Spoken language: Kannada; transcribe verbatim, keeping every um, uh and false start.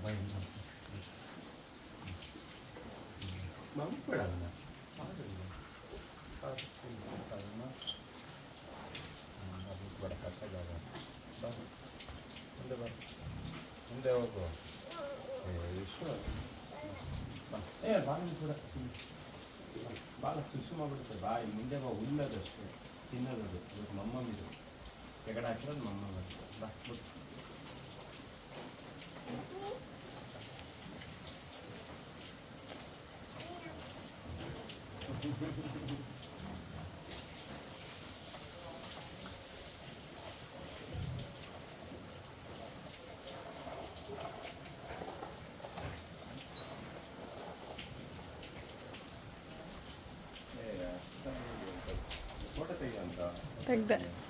ಮಂಗಳನ್ನ ಅದು ಬಡ ಕಟ್ಟದಾಗ ಮುಂದೆ ಬರ ಮುಂದೆ ಹೋಗುವ ವಿಶ್ವ ಏ ಬಾಳ ಕೂಡ ಭಾಳ ಸುಸು ಮಾಡ್ಬಿಡುತ್ತೆ ಬಾಯಿ ಮುಂದೆ ಬಾ ಹುಲ್ಲದಷ್ಟು ತಿನ್ನೋದು ಇವತ್ತು ಮಮ್ಮಮ್ಮಿದು ಕೆಗಡೆ ಹಾಕಿರೋದು ಮಮ್ಮಮ್ಮ ಬಾ ಬಿಟ್ಟು ಫೋಟೋ ತೆಗಿ ಅಂತ ತೆಗ್ದೆ.